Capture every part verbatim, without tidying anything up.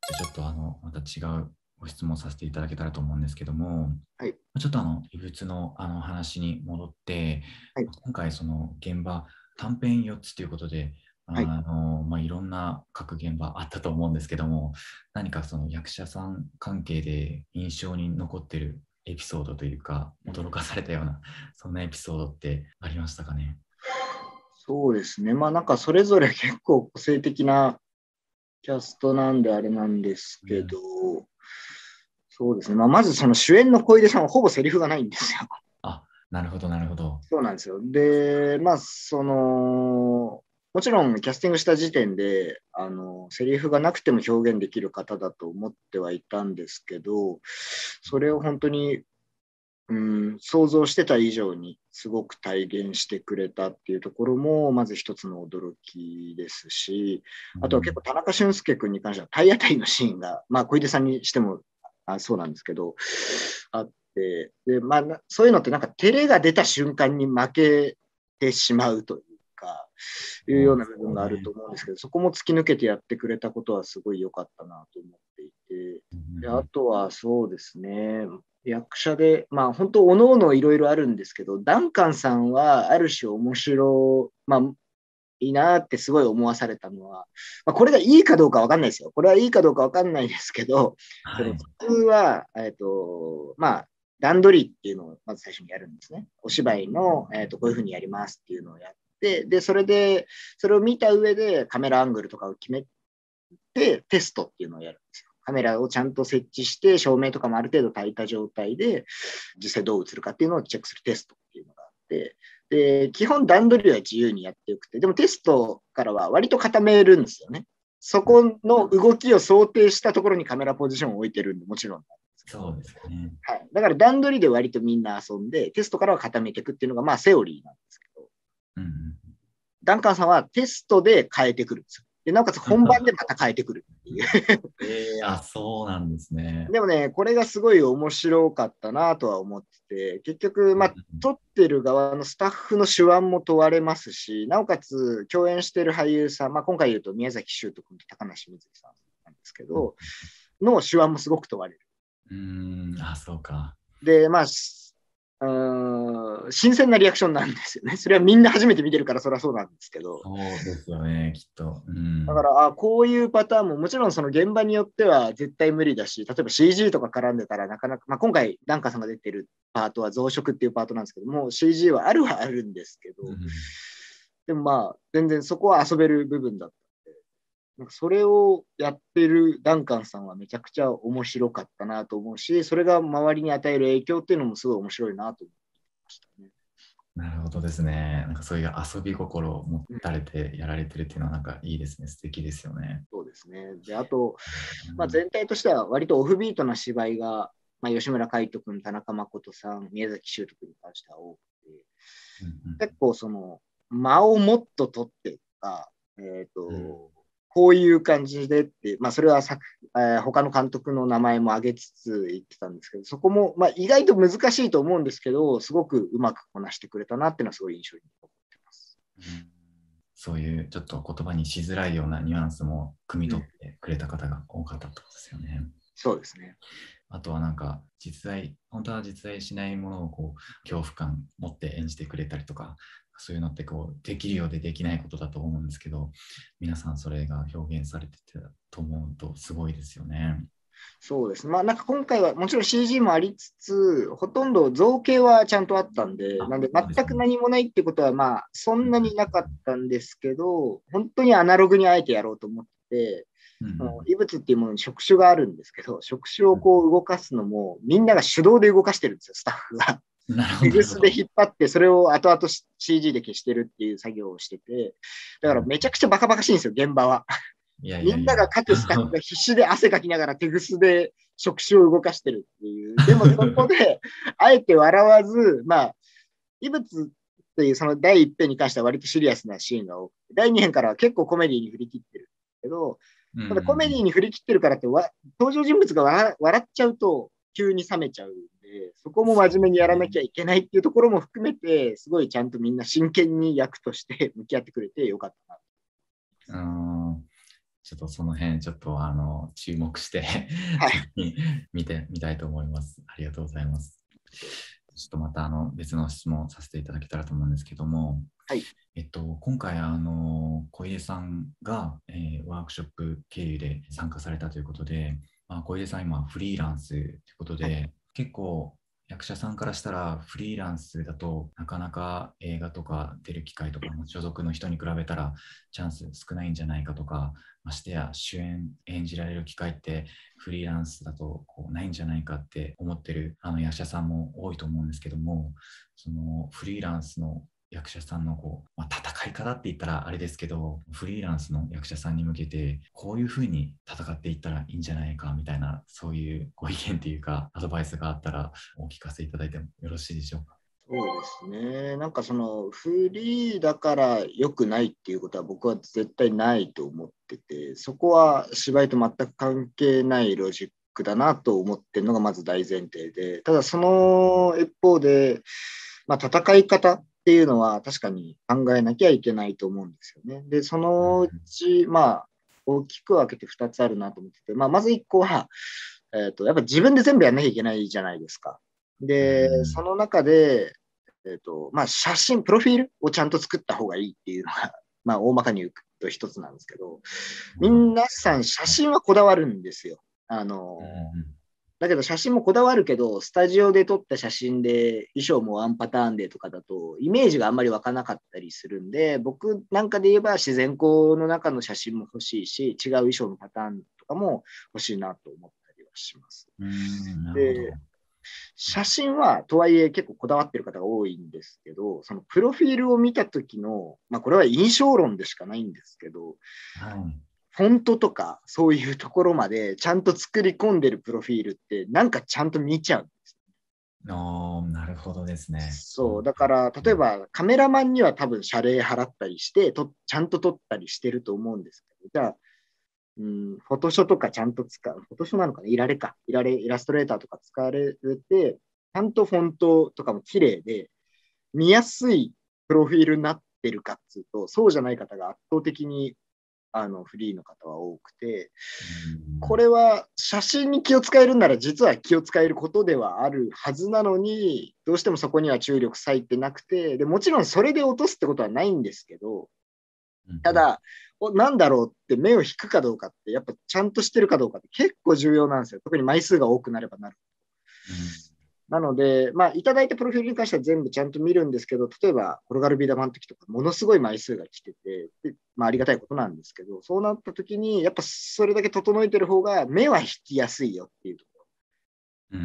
じゃあちょっとあのまた違うご質問させていただけたらと思うんですけども、 はい。 ちょっとあの異物のあの話に戻って、 はい。 今回その現場短編よっつということで、 はい。 あのまあ、いろんな各現場あったと思うんですけども、何かその役者さん関係で印象に残ってるエピソードというか、驚かされたようなそんなエピソードってありましたかね？ そうですね。まあなんかそれぞれ結構個性的なキャストなんであれなんですけど、 うん、 そうですね。まあまずその主演の小出さんはほぼセリフがないんですよ。 あ、なるほど、なるほど。 そうなんですよ。で、まあその、もちろんキャスティングした時点で、あの、セリフがなくても表現できる方だと思ってはいたんですけど、それを本当にうん、想像してた以上にすごく体現してくれたっていうところも、まず一つの驚きですし、あとは結うん、 構田中俊介君に関しては体当たりのシーンが、まあ小出さんにしてもあそうなんですけど、あって、で、まあそういうのってなんか照れが出た瞬間に負けてしまうというか、いうそうでような部分があるすね。 と思うんですけど、そこも突き抜けてやってくれたことはすごい良かったなと思っていて、 うん、 で、 うん、 あとはそうですね、役者で、まあ本当、おのおのいろいろあるんですけど、ダンカンさんはある種面白、まあいいなってすごい思わされたのは、まあ、これがいいかどうかわかんないですよ。これはいいかどうかわかんないですけど、そのはい。 普通は、えっと、まあ、段取りっていうのをまず最初にやるんですね。お芝居の、えっと、こういうふうにやりますっていうのをやって、で、それで、それを見た上でカメラアングルとかを決めて、テストっていうのをやるんですよ。カメラをちゃんと設置して、照明とかもある程度焚いた状態で、実際どう映るかっていうのをチェックするテストっていうのがあって、で、基本段取りは自由にやってよくて、でもテストからは割と固めるんですよね。そこの動きを想定したところにカメラポジションを置いてるんで、もちろんなんですけど、 そうですよね。 はい。だから段取りで割とみんな遊んで、テストからは固めていくっていうのが、まあセオリーなんですけど、 うんうん。 ダンカンさんはテストで変えてくるんですよ。で、なおかつ本番でまた変えてくるっていう。 えー、あ、そうなんですね。 でもね、これがすごい面白かったなとは思ってて、結局、まあ、 うんうん。 撮ってる側のスタッフの手腕も問われますし、なおかつ共演してる俳優さん、まあ、今回言うと宮崎修斗君と高梨瑞希さんなんですけうんど、の手腕もすごく問われる。 うん。うーん、あ、そうか。 で、まあ、うーん新鮮なリアクションなんですよね。それはみんな初めて見てるからそれはそうなんですけど、 そうですよね、きっと。うん。 だから、あ、こういうパターンも、もちろんその現場によっては絶対無理だし、例えば シージー とか絡んでたらなかなか、まあ、今回、ダンカさんが出てるパートは増殖っていうパートなんですけども、シージー はあるはあるんですけど、 うん。 でもまあ、全然そこは遊べる部分だったんで、なんかそれをやってるダンカンさんはめちゃくちゃ面白かったなと思うし、それが周りに与える影響っていうのもすごい面白いなと思いましたね。 なるほどですね。なんかそういう遊び心を持うん、 たれてやられてるっていうのはなんかいいですね。素敵ですよね。 そうですね。で、あと、まあ、 うん。 全体としては割とオフビートな芝居が、まあ、吉村海人君、田中誠さん、宮崎修斗君に関しては多くて、 うんうん結構その間をもっと取ってとか、えっ、 うん。 と、こういう感じでって、まあ、それは作、えー他の監督の名前も挙げつつ言ってたんですけど、そこも、まあ、意外と難しいと思うんですけど、すごくうまくこなしてくれたなっていうのはすごい印象に残ってます。 うん。そういうちょっと言葉にしづらいようなニュアンスも汲みうん、 取ってくれた方が多かったってことですよね。 そうですね。 あとはなんか実在、本当は実在しないものをこう恐怖感持って演じてくれたりとか、そういうのってこうできるようでできないことだと思うんですけど、皆さんそれが表現されてたと思うとすごいですよね。 そうです。まあなんか今回はもちろん シージー もありつつ、ほとんど造形はちゃんとあったんで、 あ、 なんでそうですね。 全く何もないってことはまあそんなになかっうたんですけど、本当にアナログにあえてやろうと思って、 んうん異物っていうものに触手があるんですけど、触手をこう動かすのもみんなが手動で動かしてるんですよ、スタッフが。 うん。なるほど、 手ぐなるほど。 すで引っ張って、それを後々 シージー で消してるっていう作業をしてて、だからめちゃくちゃバカバカしいんですよ、現場は。 いやいやいや。 みんなが各スタッフが必死で汗かきながら手ぐすで触手を動かしてるっていう。でもそこで、あえて笑わず、まあ、異物っていうその第一編に関しては割とシリアスなシーンが多くて、だいに編からは結構コメディに振り切ってるんですけど、 うんうんうただコメディん。 に振り切ってるからってわ登場人物が笑笑っちゃうと急に冷めちゃうんで、そこも真面目にやらなきゃいけないっていうところも含めて、すごいちゃんとみんな真剣に役として向き合ってくれてよかったな。 うん。 ちょっとその辺、ちょっとあの注目してはい。 次見てみたいと思います。ありがとうございます。ちょっとまたあの別の質問をさせていただけたらと思うんですけども、 はい。 えっと、今回あの小出さんが、えーワークショップ経由で参加されたということで、まあ、小出さん今フリーランスということはい。 で、結構役者さんからしたらフリーランスだとなかなか映画とか出る機会とか、所属の人に比べたらチャンス少ないんじゃないかとか、ましてや主演演じられる機会ってフリーランスだとこうないんじゃないかって思ってるあの役者さんも多いと思うんですけども、そのフリーランスの役者さんのこう、まあ、戦い方って言ったらあれですけど、フリーランスの役者さんに向けてこういうふうに戦っていったらいいんじゃないかみたいな、そういうご意見っていうかアドバイスがあったらお聞かせいただいてもよろしいでしょうか。 そうですね。なんかそのフリーだから良くないっていうことは僕は絶対ないと思ってて、そこは芝居と全く関係ないロジックだなと思ってるのがまず大前提で、ただその一方で、まあ、戦い方っていうのは確かに考えなきゃいけないと思うんですよね。で、そのうち、まあ、大きく分けてふたつあるなと思ってて、まあ、まずいっこは、えーと、やっぱ自分で全部やんなきゃいけないじゃないですか。 うで、そん。 の中で、えーとまあ、写真、プロフィールをちゃんと作った方がいいっていうのが、まあ、大まかに言うと一つなんですけど、皆さん写真はこだわるんですよ。あの、だけど写真もこだわるけど、スタジオで撮った写真で衣装もワンパターンでとかだと、イメージがあんまり湧かなかったりするんで、僕なんかで言えば自然光の中の写真も欲しいし、違う衣装のパターンとかも欲しいなと思ったりはします。 うん、なるほど。 で、写真はとはいえ結構こだわってる方が多いんですけど、そのプロフィールを見た時の、まあこれは印象論でしかないんですけど、 はい。 フォントとかそういうところまでちゃんと作り込んでるプロフィールってなんかちゃんと見ちゃうんです。 おー、なるほどですね。 そう、だから例えばカメラマンには多分謝礼払ったりしてと、ちゃんと撮ったりしてると思うんですけど、じゃあ、うん、フォトショとかちゃんと使う、フォトショなのかな、いられか、いられ、イラストレーターとか使われて、ちゃんとフォントとかも綺麗で、見やすいプロフィールになってるかっつうと、そうじゃない方が圧倒的にあのフリーの方は多くて、これは写真に気を使えるなら実は気を使えることではあるはずなのに、どうしてもそこには注力割いてなくて、でもちろんそれで落とすってことはないんですけど、ただ、なんだろうって目を引くかどうかって、やっぱちゃんとしてるかどうかって結構重要なんですよ。特に枚数が多くなればなる。 うん。 なので、まあ、いただいたプロフィールに関しては全部ちゃんと見るんですけど、例えば、転がるビー玉の時とか、ものすごい枚数が来てて、でまあ、ありがたいことなんですけど、そうなった時に、やっぱそれだけ整えてる方が目は引きやすいよっていうところ。 うん、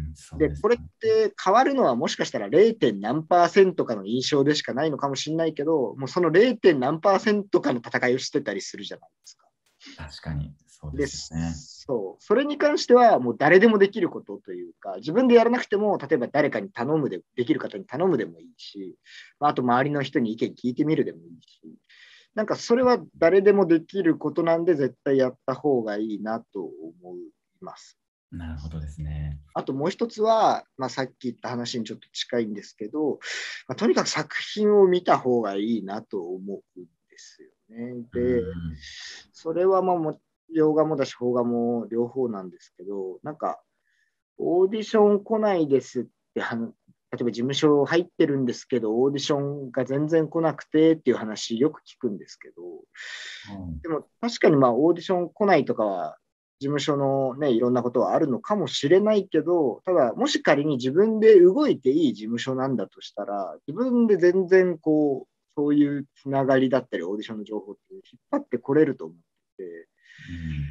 そうで、これっですね。 て変わるのはもしかしたら ゼロ. 点何パーセントかの印象でしかないのかもしれないけど、もうその ゼロ. 点何パーセントかの戦いをしてたりするじゃないですか。 確かに、そうでで、 すよね。 そう。それに関しては、もう誰でもできることというか、自分でやらなくても、例えば誰かに頼むで、できる方に頼むでもいいし、あと周りの人に意見聞いてみるでもいいし、なんかそれは誰でもできることなんで、絶対やった方がいいなと思います。 なるほどですね。 あともう一つは、まあ、さっき言った話にちょっと近いんですけど、まあ、とにかく作品を見た方がいいなと思うんですよね。 うで、 ん。 それはまあも洋画もだし、邦画も両方なんですけど、なんか、オーディション来ないですっては、例えば事務所入ってるんですけど、オーディションが全然来なくてっていう話よく聞くんですけど、 はい。 でも確かにまあオーディション来ないとかは、事務所のね、いろんなことはあるのかもしれないけど、ただ、もし仮に自分で動いていい事務所なんだとしたら、自分で全然こう、そういうつながりだったり、オーディションの情報って引っ張ってこれると思ってて、 うん。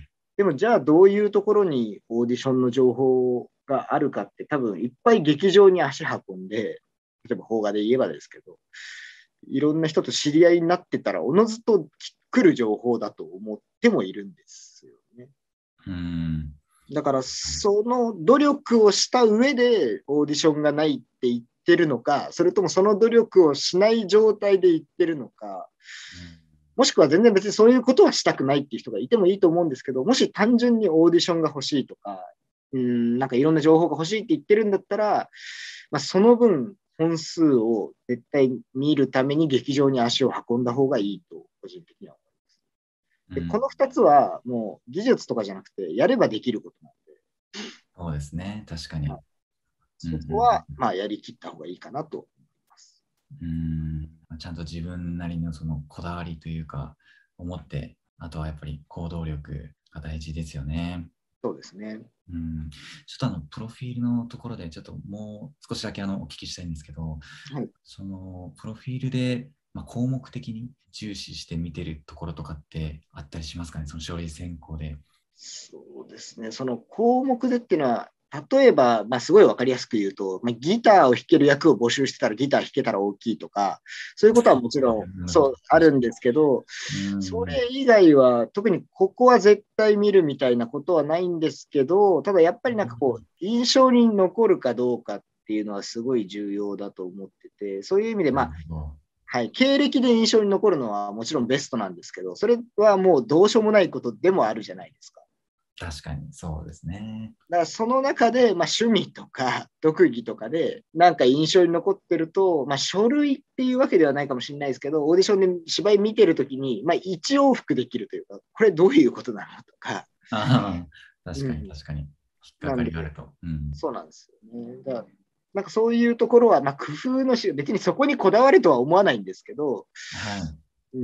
でもじゃあどういうところにオーディションの情報があるかって多分いっぱい劇場に足運んで、例えば邦画で言えばですけど、いろんな人と知り合いになってたらおのずと来る情報だと思ってもいるんですよね。 うん。 だからその努力をした上でオーディションがないって言ってるのか、それともその努力をしない状態で言ってるのか、 うん。 もしくは全然別にそういうことはしたくないっていう人がいてもいいと思うんですけど、もし単純にオーディションが欲しいとか、うん、なんかいろんな情報が欲しいって言ってるんだったら、まあ、その分本数を絶対見るために劇場に足を運んだ方がいいと、個人的には思います。 で、こうん、 のふたつはもう技術とかじゃなくて、やればできることなんで、 そうですね。確かに。 まあ、 うんうそこは、 んまあ、やりきった方がいいかなと思います。 うん、うん、ちゃんと自分なりのそのこだわりというか、思って、あとはやっぱり行動力が大事ですよね。 そうですね。 うん、ちょっとあの、プロフィールのところで、ちょっともう少しだけあのお聞きしたいんですけど、 はい。 その、プロフィールで、まあ、項目的に重視して見てるところとかってあったりしますかね、その書類選考で。 そうですね。その項目でっていうのは、例えば、まあ、すごいわかりやすく言うと、まあ、ギターを弾ける役を募集してたらギター弾けたら大きいとか、そういうことはもちろん、 なるほど。 そう、あるんですけど、 うん。 それ以外は、特にここは絶対見るみたいなことはないんですけど、ただやっぱりなんかこう、印象に残るかどうかっていうのはすごい重要だと思ってて、そういう意味で、まなるあ、 ほど。 はい、経歴で印象に残るのはもちろんベストなんですけど、それはもうどうしようもないことでもあるじゃないですか。 確かに、そうですね。 だからその中で、まあ、趣味とか特技とかでなんか印象に残ってると、まあ、書類っていうわけではないかもしれないですけど、オーディションで芝居見てるときに、まあ、一往復できるというか、これどういうことなのとか、 ああ、確かに、 うん、 確かに。引っかなんで、 かりがあると。うん。 そうなんですよね。だからなんかそういうところは、まあ、工夫のし、別にそこにこだわるとは思わないんですけど、 はい。 うん、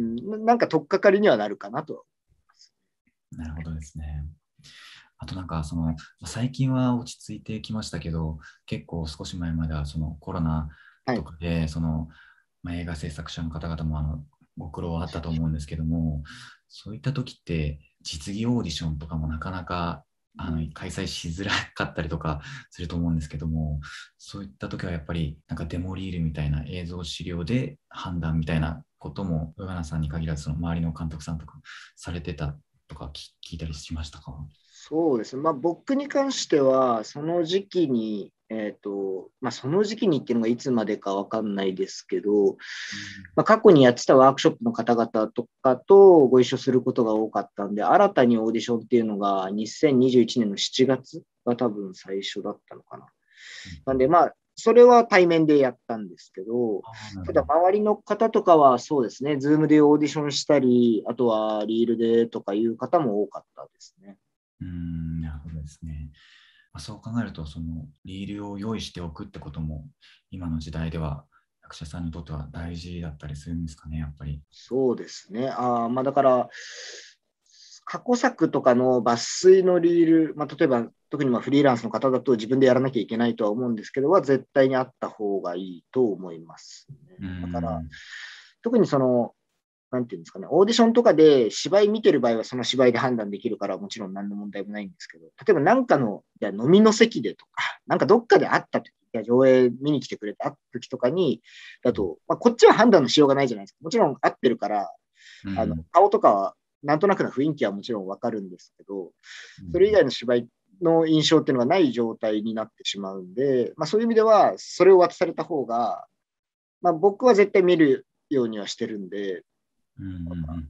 なんか取っかかりにはなるかなと。 なるほどですね。あとなんかその最近は落ち着いてきましたけど、結構少し前まではそのコロナはい。 とかでその、まあ、映画制作者の方々もあのご苦労はあったと思うんですけども、そういった時って実技オーディションとかもなかなかあのうん、 開催しづらかったりとかすると思うんですけども、そういった時はやっぱりなんかデモリールみたいな映像資料で判断みたいなことも、上原さんに限らずその周りの監督さんとかされてたとか聞いたりしましたか？ そうですね。まあ、僕に関しては、その時期に、えっと、まあ、その時期にっていうのがいつまでかわかんないですけど、 うん。 まあ、過去にやってたワークショップの方々とかとご一緒することが多かったんで、新たにオーディションっていうのがにせんにじゅういちねんのしちがつが多分最初だったのかな。なんで、まあ、それは対面でやったんですけど、 ああ、なるただほど。 周りの方とかはそうですね、ズームでオーディションしたり、あとはリールでとかいう方も多かったですね。 うーん、なるほどですね。まあ、そう考えると、そのリールを用意しておくってことも、今の時代では役者さんにとっては大事だったりするんですかね、やっぱり。 そうですね。ああ、まあだから、過去作とかの抜粋のリール、まあ、例えば特にまあフリーランスの方だと自分でやらなきゃいけないとは思うんですけど、は絶対にあった方がいいと思いますね。 うーだから、 ん、 特にその、なんていうんですかね、オーディションとかで芝居見てる場合はその芝居で判断できるから、もちろん何の問題もないんですけど、例えばなんかの、じゃ飲みの席でとか、なんかどっかで会った時、いや上映見に来てくれて会った時とかに、だと、まあ、こっちは判断のしようがないじゃないですか。もちろん会ってるから、あのうん、 顔とかは、なんとなくの雰囲気はもちろんわかるんですけど、 うん、 それ以外の芝居の印象っていうのがない状態になってしまうんで、まあ、そういう意味では、それを渡された方が、まあ、僕は絶対見るようにはしてるんで、 うん、うん、うん。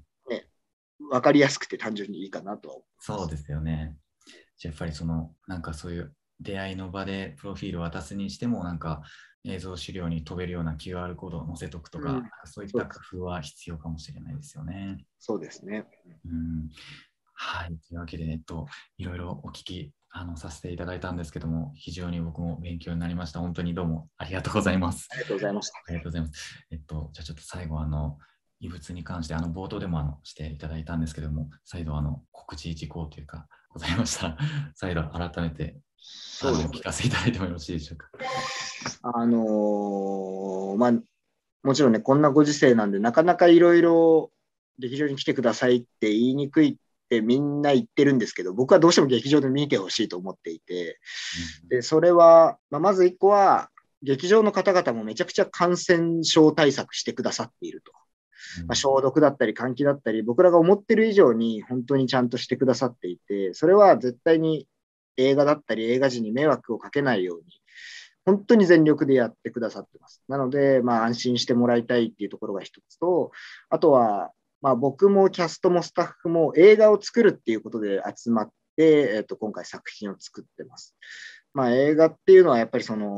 ね、分かりやすくて単純にいいかなとは思います。 そうですよね。じゃあやっぱりその、なんかそういう出会いの場でプロフィールを渡すにしても、なんか映像資料に飛べるような キューアール コードを載せとくとか、 うん、 そういった工そうです。 夫は必要かもしれないですよね。 そうですね。 うん。はい。というわけで、えっと、いろいろお聞きあのさせていただいたんですけども、非常に僕も勉強になりました。本当にどうもありがとうございます。 ありがとうございました。 ありがとうございます。えっと、じゃあちょっと最後、あの、異物に関して、あの、冒頭でもあのしていただいたんですけども、再度、あの、告知事項というか、ございましたら、再度改めて、あの、 そうですね。 お聞かせいただいてもよろしいでしょうか。 あのーまあ、もちろんね、こんなご時世なんで、なかなかいろいろ劇場に来てくださいって言いにくいってみんな言ってるんですけど、僕はどうしても劇場で見てほしいと思っていて、 うん、 で、それは、まあ、まず一個は、劇場の方々もめちゃくちゃ感染症対策してくださっていると。まあ、 うん、 消毒だったり換気だったり、僕らが思ってる以上に本当にちゃんとしてくださっていて、それは絶対に映画だったり映画時に迷惑をかけないように、本当に全力でやってくださってます。なので、まあ、安心してもらいたいっていうところが一つと、あとは、まあ、僕もキャストもスタッフも映画を作るっていうことで集まって、えっと、今回作品を作ってます。まあ、映画っていうのはやっぱりその、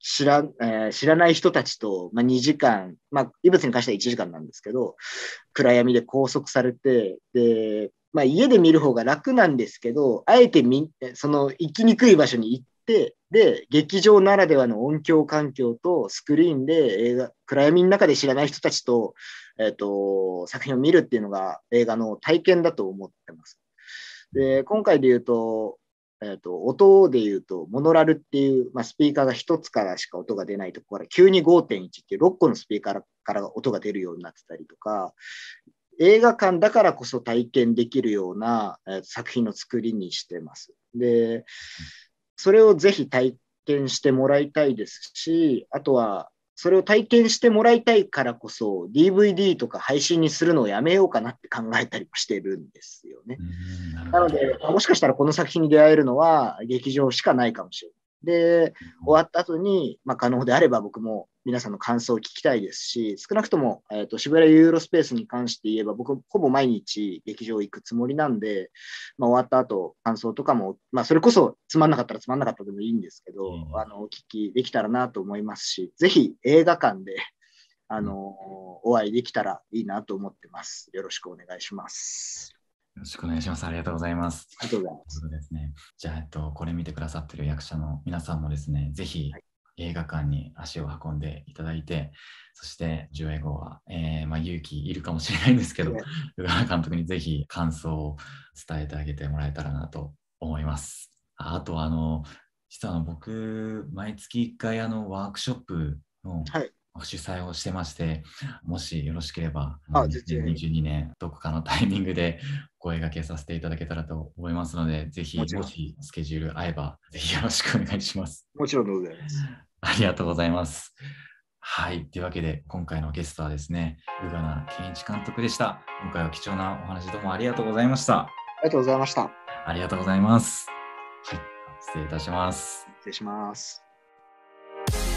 知ら、えー知らない人たちと、まあ、にじかん、まあ、異物に関してはいちじかんなんですけど、暗闇で拘束されて、で、まあ、家で見る方が楽なんですけど、あえてみその行きにくい場所に行って、で、劇場ならではの音響環境とスクリーンで映画、暗闇の中で知らない人たちと、えっと、作品を見るっていうのが映画の体験だと思ってます。で、今回で言うと、えっと、音で言うと、モノラルっていう、まあ、スピーカーがひとつからしか音が出ないところから急に ごてんいち っていうろっこのスピーカーから音が出るようになってたりとか、映画館だからこそ体験できるような、えー作品の作りにしてます。で、それをぜひ体験してもらいたいですし、あとは、それを体験してもらいたいからこそ、ディーブイディー とか配信にするのをやめようかなって考えたりもしてるんですよね。 うん、なるほど。 なので、もしかしたらこの作品に出会えるのは劇場しかないかもしれない。で、終わった後に、まあ、可能であれば僕も皆さんの感想を聞きたいですし、少なくとも、えーと、渋谷ユーロスペースに関して言えば、僕、ほぼ毎日劇場行くつもりなんで、まあ、終わった後、感想とかも、まあ、それこそつまんなかったらつまんなかったでもいいんですけど、 うんあの、お聞きできたらなと思いますし、ぜひ映画館で、あの、お会いできたらいいなと思ってます。よろしくお願いします。 よろしくお願いします。ありがとうございます。 ありがとうございまというこす。 とですね。じゃあ、えっと、これ見てくださってる役者の皆さんもですね、ぜひはい映画館に足を運んでいただいて、そして上映後は、えーまあ、勇気いるかもしれないんですけど、 ね宇賀原監督にぜひ感想を伝えてあげてもらえたらなと思います。ああとは、あの、実はあの僕、毎月いっかいあのワークショップのはい。 主催をしてまして、もしよろしければ、 あ、全然、 にせんにじゅうにねん、どこかのタイミングでお声掛けさせていただけたらと思いますので、ぜひ、 もちろんもしスケジュール合えば、ぜひよろしくお願いします。 もちろんでございます。 ありがとうございます。はい。というわけで、今回のゲストはですね、宇賀名健一監督でした。今回は貴重なお話どうもありがとうございました。 ありがとうございました。 ありがとうございます。はい。失礼いたします。 失礼します。